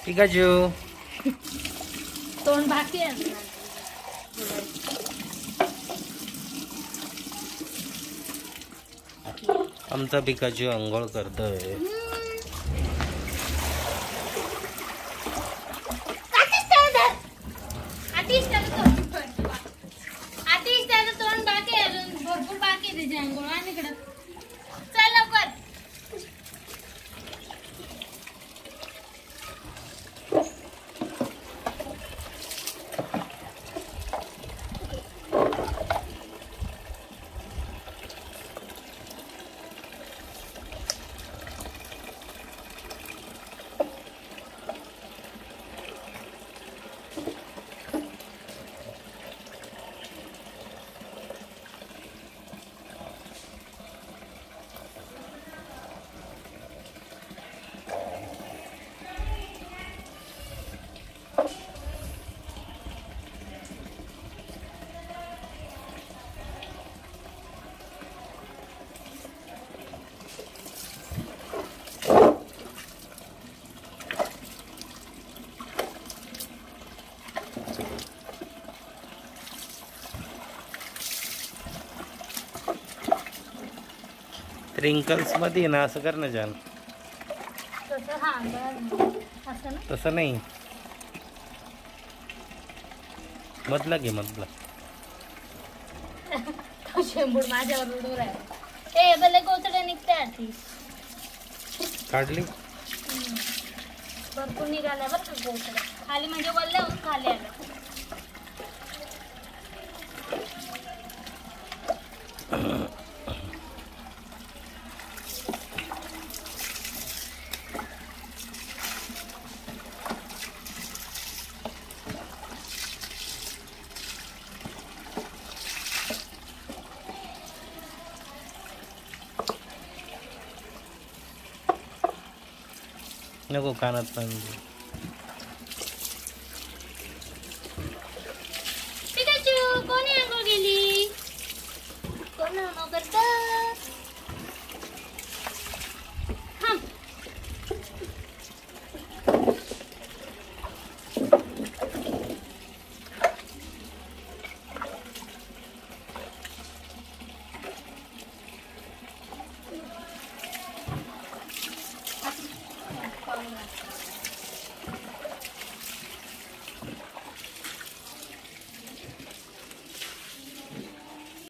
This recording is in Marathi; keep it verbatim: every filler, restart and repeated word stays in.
पिकाचू तोंड बाकी आहे. आमचा पिकाचू अंघोळ करतोय. तोंड बाकी आहे अजून भरपूर बाकी आहे त्याची अंघोळ. आणि इकडं चल लवकर. रिंकल्स मध्ये ना असं कर ना जान. तसं हा असं ना. तसं नाही, मधला घे मधला. तो शेंबूड माझ्यावर उडून राहिला. ए भले कोचडे निघते आधी काढली. भरपूर निघाल्या बरं का कोचडे. खाली म्हणजे वल्ले होऊन खाली आलं. नको कानात पाणी.